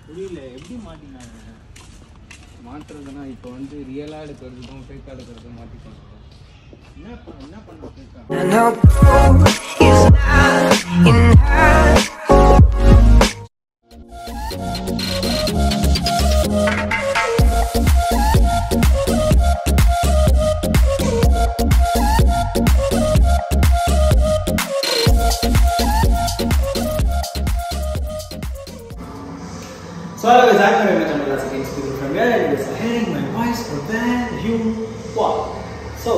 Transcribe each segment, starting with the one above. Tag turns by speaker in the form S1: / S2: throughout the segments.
S1: புரியல எப்படி மாட்டினாங்க மாற்றுறதுன்னா இப்போ வந்து ரியலாக எடுக்கிறதுக்கும் ஃபேக்காக எடுக்கிறதுக்கும் மாட்டிக்கணும் என்ன பண்ண ஃபேக்காக
S2: So hello guys, I'm very much Amala speaking from here and it's hearing my voice for that you walk. So,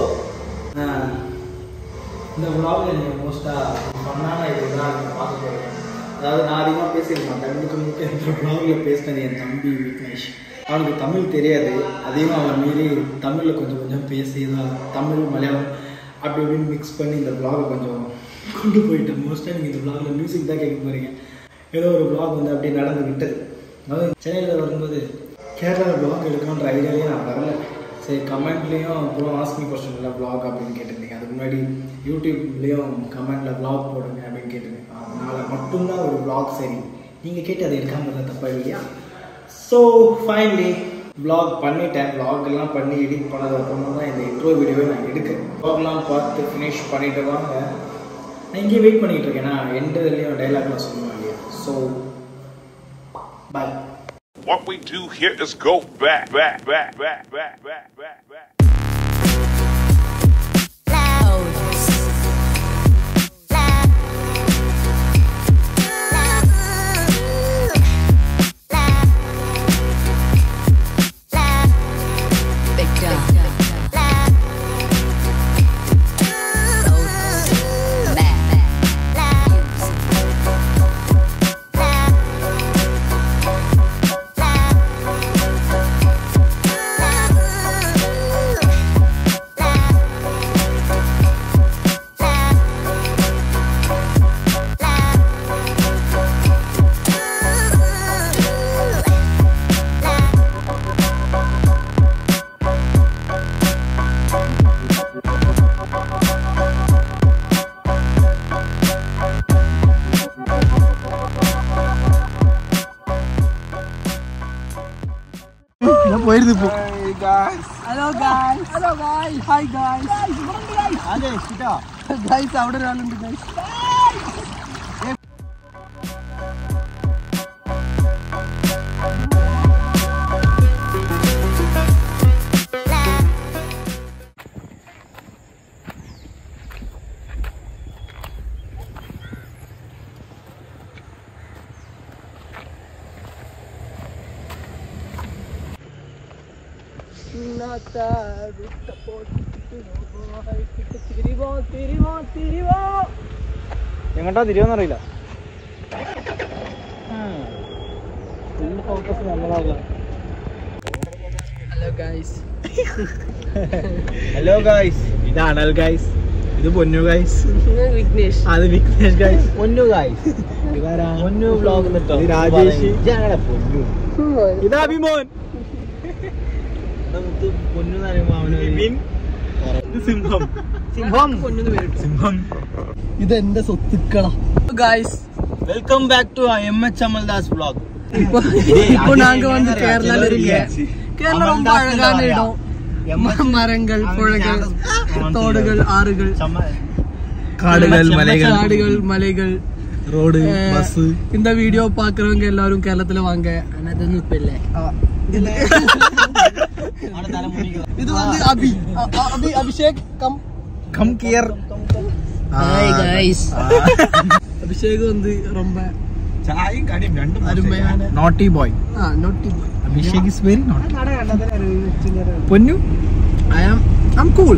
S2: இந்த vlog நீங்க மோஸ்டா பண்ணாம இதுதான் பார்க்க போறீங்க. அதாவது நான் அதிகமா பேசிருக்க மாட்டேன். முழுக்க இந்த vlogல பேசினது என் தம்பி விக்னேஷ். அவனுக்கு தமிழ் தெரியாது. அதையும் அவன் மீறி தமிழ்ல கொஞ்சம் பேசி தமிழ் மலையாளம் அப்படி இப்படின்னு மிக்ஸ் பண்ணி இந்த vlog கொஞ்சம் கொண்டு போயிட்டு மோஸ்டா நீங்க இந்த vlogல மியூசிக் தான் கேட்க போறீங்க. ஏதோ ஒரு vlog வந்து அப்படியே நடந்து விட்டது. அதாவது சென்னையில் வரும்போது கேரளாவில் வ்ளாக் எடுக்கணுன்ற ஐடியாலேயே நான் வரல. சரி கமெண்ட்லேயும் அப்புறம் ஆஸ்மி கொஸ்டினில் வ்ளாக் அப்படின்னு கேட்டிருந்தீங்க. அதுக்கு முன்னாடி யூடியூப்லேயும் கமெண்டில் வ்ளாக் போடுங்க அப்படின்னு கேட்டிருந்தீங்க. அதனால் மட்டும்தான் ஒரு வ்ளாக் சரி நீங்கள் கேட்டு அதை எடுக்காமல் தப்பா இல்லையா? ஸோ ஃபைனலி வ்ளாக் பண்ணிட்டேன். வ்ளாக்லாம் பண்ணி எடிட் பண்ணது அப்புறமா தான் இந்த இன்ட்ரோ வீடியோவை நான் எடுக்கிறேன். வ்ளாக்லாம் பார்த்து ஃபினிஷ் பண்ணிட்டு வாங்க. நான் இங்கேயே வெயிட் பண்ணிகிட்டு இருக்கேன். நான் எண்டுலேயும் டைலாக்லாம் சொல்லுவேன் இல்லையா? So bye.
S3: What we do here is go back.
S2: போயிருது போ.
S4: Hello guys. Hi guys.
S2: அதே சிட்டா
S4: Guys അവിടെ ഒരാളുണ്ട് guys.
S2: എങ്ങോട്ടാ തിരിയോന്ന് അറിയില്ല. ഫോക്കസ് നമ്മളാകാം. ഹലോ ഗൈസ്, ഇത് അനൽ ഗൈസ്, ഇത് പൊന്നു ഗൈസ്,
S4: വിഘ്നേഷ്,
S2: അത് Vignesh guys, Ponnu guys, Ponnu vlog, Rajesh, Ponnu, ഇത് അഭിമോൻ, പൊന്നു സിംഹം, സിംഹം,
S4: ഇത് എന്റെ സ്വത്തുക്കളാ. Guys
S2: welcome back to MH Amaldas vlog.
S4: இப்போ நாங்க வந்து கேரளால இருக்கோம். கேரளா ரொம்ப அழகான இடம். மரங்கள், புழகள், தோடுகள், ஆறுகள்,
S2: காடுகள்,
S4: மலைகள்,
S2: ரோடு, பஸ்.
S4: இந்த வீடியோ பாக்குறவங்க எல்லாரும் கேரளத்துல வாங்க. ஆனா அது இப்ப இல்ல. இது வந்து Abhishek
S2: come here.
S4: Hi guys. Abhishek வந்து ரொம்ப
S2: ചായയും കടിയും രണ്ടും
S4: അരുമയാണ്.
S2: Naughty boy.
S4: Naughty boy.
S2: Abhishek is very naughty. പൊന്നു I'm cool.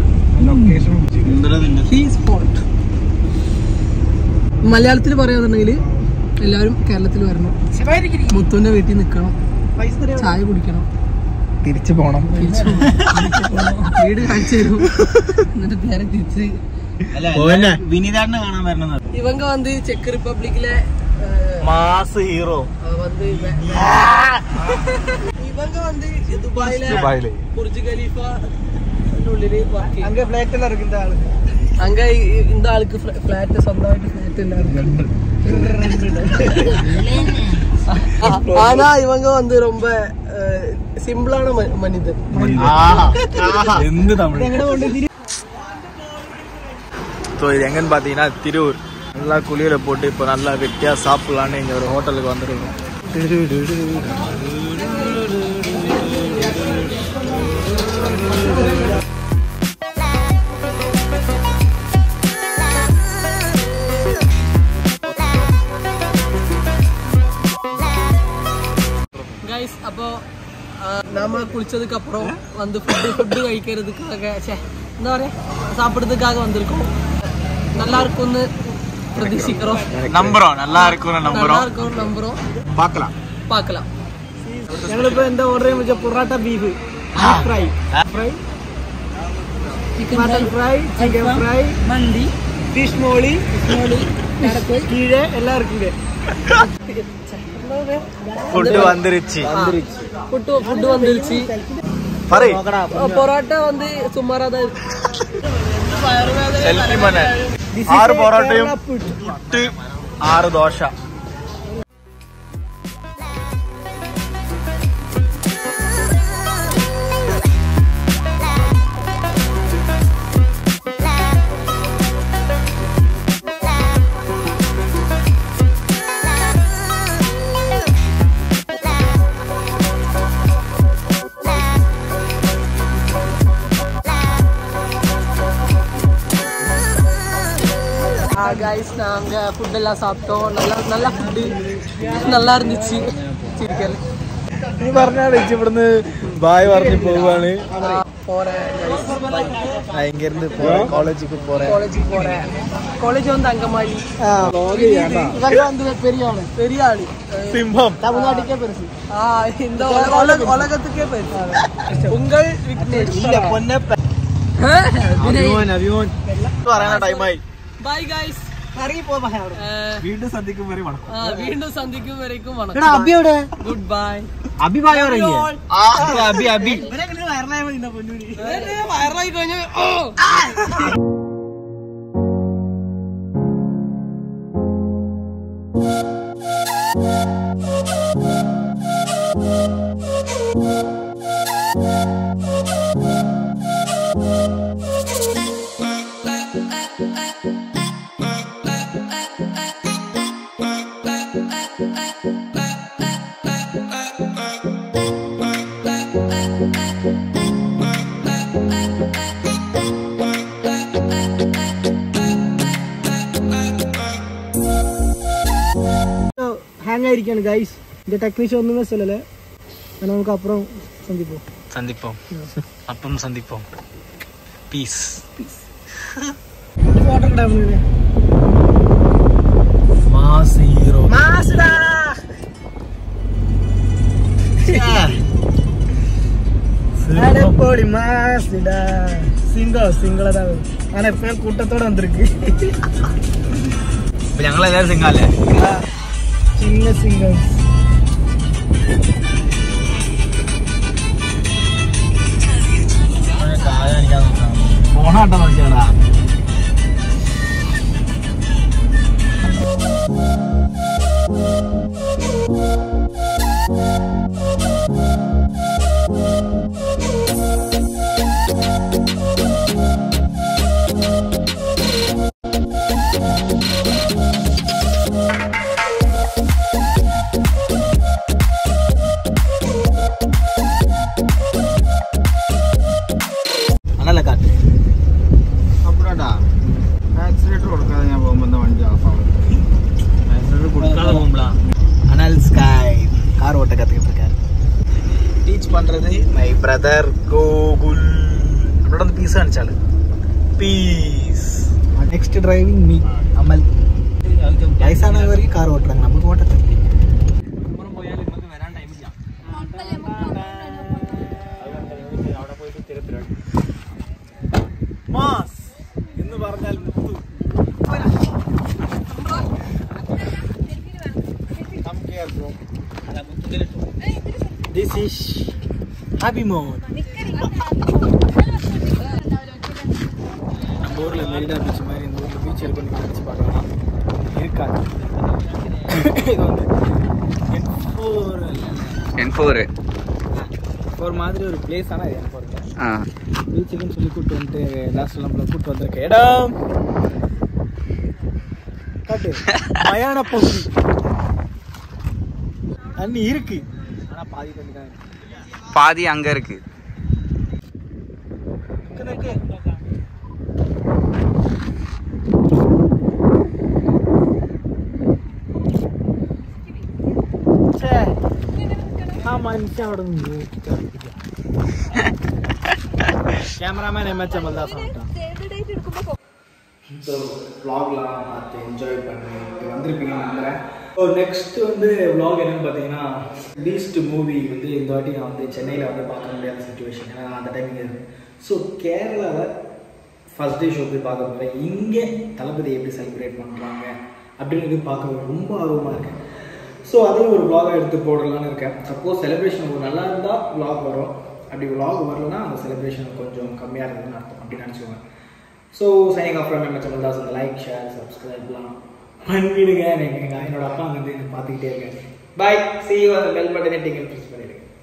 S4: He is hot. മലയാളത്തിൽ പറയാന്നുണ്ടെങ്കിൽ എല്ലാവരും കേരളത്തിൽ വരണം. മുത്തുവിന്റെ വീട്ടിൽ നിൽക്കണം, ചായ കുടിക്കണം,
S2: തിരിച്ചു പോണം,
S4: വീട് കാണിച്ചു തരും, എന്നിട്ട് നേരെ തിരിച്ച്
S2: വിനീതാടിനെ കാണാൻ വരണം.
S4: ഇവങ്ക വന്ന് ചെക്ക് റിപ്പബ്ലിക്കിലെ
S2: മാസ് ഹീറോ.
S4: ഇവങ്ക വന്ന് ദുബായിലെ ബുർജ് ഖലീഫ உள்ளிலே வர்க்.
S2: அங்க ஃபிளாட்ல இருக்கு இந்த ஆளு.
S4: அங்க இந்த ஆளுக்கு ஃபிளாட் சொந்தமாയിട്ട് ஃபிளாட் இல்ல. ஆனா இவங்க வந்து ரொம்ப சிம்பிளான மனிதன்.
S2: എന്ത് തമിഴ്. ஸோ இது எங்கன்னு பார்த்தீங்கன்னா திருவூர். நல்லா குளியலை போட்டு இப்போ நல்லா வெட்டியாக சாப்பிட்லான்னு இங்கே ஒரு ஹோட்டலுக்கு வந்துருக்கோம்.
S4: கைஸ் அப்போ நாம குளிச்சதுக்கு அப்புறம் வந்து ஃபுட்டு കഴിக்கிறதுக்காக എന്താ പറയാ சாப்பிடுறதுக்காக வந்திருக்கோம். நல்லா இருக்கும்னு பிரதீட்சிக்கிறோம்.
S2: நம்புறோம் நல்லா இருக்கும்னு
S4: நம்புறோம். பார்க்கலாம்.
S2: ഞങ്ങളിപ്പോ എന്താ ഓർഡർ ചെയ്യാൻ വെച്ചാൽ parotta beef fry mutton fry chicken fry
S4: മന്തി
S2: ഫിഷ് മോളി കീഴെ എല്ലാവർക്കും ഫുഡ് വന്നിരുச்சு.
S4: ஃபுட்டு வந்துருச்சு. പൊറോട്ട வந்து சுமாரா தான் இருக்கு.
S2: സെൽഫി മന 6 പൊറോട്ടയും പുട്ട് 6 ദോശ.
S4: கைஸ் நாங்க ஃபுட் எல்லாம் சாப்பிட்டோம். நல்லா ஃபுட்டு நல்லா இருந்துச்சு. ചിരിക്കല്
S2: നീ പറഞ്ഞാണ് ഇവിടുന്ന് ബായ് പറഞ്ഞു പോവാണ്. ഇங்கிருந்து காலேஜுக்கு போறேன்.
S4: காலேஜ் வந்து அங்கமாலி. இவங்க வந்து பெரிய ஆளு
S2: சிம்மம்.
S4: தமிழ்நாட்டுக்கே பெருசு. இந்த உலகத்துக்கே பெருசு. உங்கள் விக்னேஷ்
S2: இல்ல பொன்னப்ப അഭിമോൻ പറയാന ടൈമായി.
S4: Bye guys.
S2: വീണ്ടും സന്ധിക്കും വരെ വണക്കം.
S4: വീണ്ടും സന്ധിക്കും വരേക്കും വണക്കം. Good bye. വയറായി കഴിഞ്ഞ
S2: ஹேங் ஆயிருக்கானு கைஸ். இந்த டெக்னீஷியன் ஒண்ணுமே சொல்லல. நமக்கு அப்புறம் சந்திப்போம். அப்புறம் சந்திப்போம். Peace. Water dam mass hero மாஸ்டா. போடி மாஸ்டா. സിംഗിളാ ആണ് എപ്പോഴും കൂട്ടത്തോടെ വന്നിருக்கு. ഞങ്ങളെല്ലാരും സിംഗാല്ലേ? ചിന്ന സിംഗിൾസ്. ഫോണാട്ടോ നോക്കിയാടാ. பண்றது மை பிரதர் கோகுல். அவரோட வந்து பீஸ் அனுப்பிச்சாலு. Peace. Next driving me Amal. வயசான வரைக்கும் கார் ஓட்டுறாங்க. நமக்கு ஓட்ட தெரியல. அப்புறம் போயால நமக்கு வரான் டைம் இல்ல. അവിടെ പോയിട്ട് തിരുത്തിരാണ്. മാസ് എന്ന് പറഞ്ഞാൽ മുത്തു. Come care bro. അല്ല മുത്തു ദിലിട്ടു. This is Happy Mode. நம்ம ஊரில் மெரினா பீச் மாதிரி இந்த ஊரில் பீச் இருக்குன்னு நினச்சி பார்க்கலாம். இருக்காது. இது வந்து
S5: M4
S2: ஒரு மாதிரி ஒரு பிளேஸ் ஆனால் M4
S5: ஆ
S2: பீச்சுக்குன்னு சொல்லி கூப்பிட்டு வந்துட்டு லாஸ்ட் நம்மளை கூப்பிட்டு வந்திருக்கேன் இடம் காட்டு மயான பகுதி தண்ணி இருக்கு ஆனால் பாதி தண்ணி தான்
S5: பாதி அங்க இருக்கு.
S2: கேமராமேன் எம்எச்எம்எல் தான் சாப்பிட்டான். ஸோ vlogலாம் பார்த்து என்ஜாய் பண்ணிட்டு வந்திருப்பீங்கன்னு நம்புகிறேன். ஸோ நெக்ஸ்ட் வந்து vlog என்னன்னு பார்த்தீங்கன்னா பீஸ்ட் மூவி வந்து இந்த வாட்டி நான் வந்து சென்னையில் வந்து பார்க்க முடியாத சுச்சுவேஷன். ஏன்னா நான் அந்த டைமிங் இருக்கேன். ஸோ கேரளாவில் ஃபர்ஸ்ட் டே ஷோ போய் பார்க்க போகிறேன். இங்கே தளபதி எப்படி செலிப்ரேட் பண்ணுறாங்க அப்படின்றது பார்க்க ரொம்ப ஆர்வமாக இருக்கேன். ஸோ அதையும் ஒரு vlog எடுத்து போடலான்னு இருக்கேன். சப்போஸ் செலிப்ரேஷன் ஒரு நல்லா இருந்தால் vlog வரும். அப்படி vlog வரலன்னா அந்த செலிப்ரேஷன் கொஞ்சம் கம்மியாக இருக்குதுன்னு அர்த்தம் அப்படின்னு நினச்சிக்கோங்க. So signing off from MHML Das. Like share சப்ஸ்கிரைப்லாம் பண்ணிவிடுங்க. என்னோட அப்பா வந்து பார்த்துக்கிட்டே இருக்கேன். பாய். see you. அந்த பெல் பட்டனை டிக்கெட் ப்ரெஸ் பண்ணிடுங்க.